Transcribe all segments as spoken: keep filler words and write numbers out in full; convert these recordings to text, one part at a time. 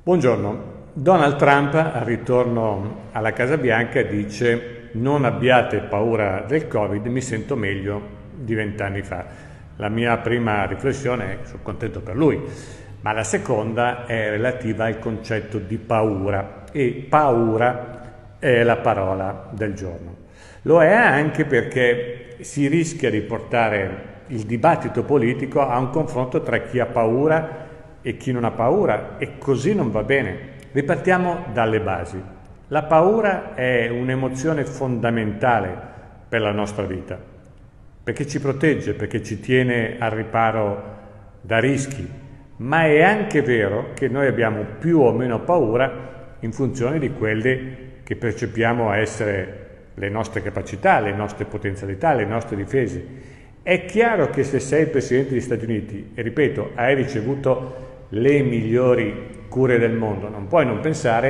Buongiorno. Donald Trump, al ritorno alla Casa Bianca, dice: non abbiate paura del Covid, mi sento meglio di vent'anni fa. La mia prima riflessione è: sono contento per lui, ma la seconda è relativa al concetto di paura, e paura è la parola del giorno. Lo è anche perché si rischia di portare il dibattito politico a un confronto tra chi ha paura e chi non ha paura, e così non va bene. Ripartiamo dalle basi. La paura è un'emozione fondamentale per la nostra vita, perché ci protegge, perché ci tiene al riparo da rischi, ma è anche vero che noi abbiamo più o meno paura in funzione di quelle che percepiamo essere le nostre capacità, le nostre potenzialità, le nostre difese. È chiaro che se sei il Presidente degli Stati Uniti, e ripeto, hai ricevuto le migliori cure del mondo, non puoi non pensare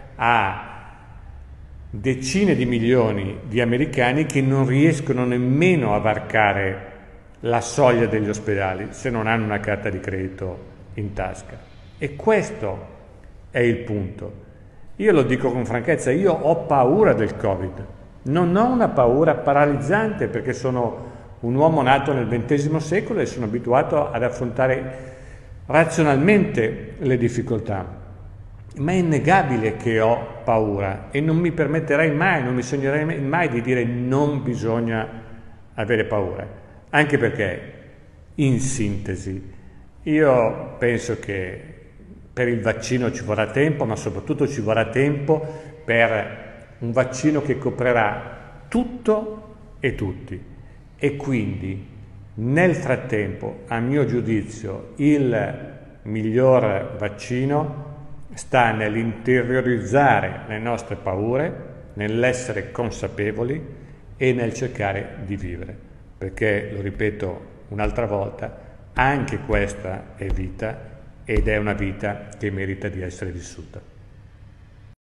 a decine di milioni di americani che non riescono nemmeno a varcare la soglia degli ospedali se non hanno una carta di credito in tasca. E questo è il punto. Io lo dico con franchezza, io ho paura del Covid. Non ho una paura paralizzante, perché sono un uomo nato nel ventesimo secolo e sono abituato ad affrontare razionalmente le difficoltà, ma è innegabile che ho paura e non mi permetterei mai, non mi sognerei mai di dire non bisogna avere paura, anche perché, in sintesi, io penso che per il vaccino ci vorrà tempo, ma soprattutto ci vorrà tempo per un vaccino che coprirà tutto e tutti, e quindi nel frattempo, a mio giudizio, il miglior vaccino sta nell'interiorizzare le nostre paure, nell'essere consapevoli e nel cercare di vivere, perché, lo ripeto un'altra volta, anche questa è vita, ed è una vita che merita di essere vissuta.